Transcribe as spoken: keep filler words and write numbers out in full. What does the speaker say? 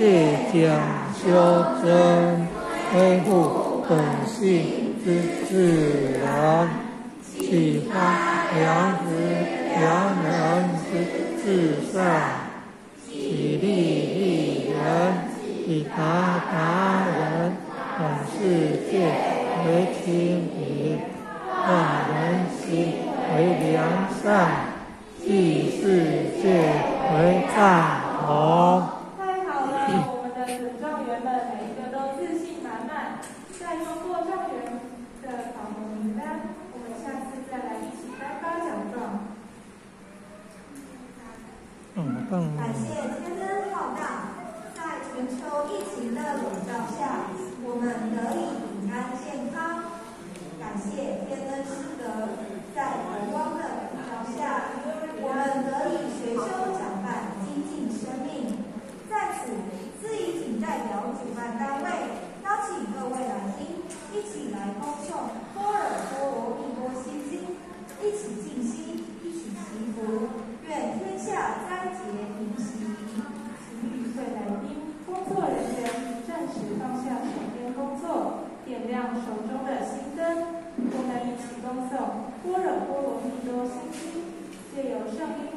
借讲修真，恢复本性之自然，启发良知良人之至善，以利利人，以达达人，本世界为清平，化人心为良善，济世界为赞同。 太好了，我们的准状元们每一个都自信满满。在通过状元的考核名单，我们下次再来一起颁发奖状。 嗯，更感谢天灯浩大，在全球疫情的笼罩下，我们得以平安健康。感谢天灯师德，在阳光的普照下，我们得以学修讲办，精进生命。在此，司仪请代表主办单位邀请各位来宾一起来恭诵《般若波罗蜜多心经》，一起静心，一起祈福，愿天下灾劫平息。 请与会来宾、工作人员暂时放下手边工作，点亮手中的心灯，我们一起恭诵《般若波罗蜜多心经》，借由圣音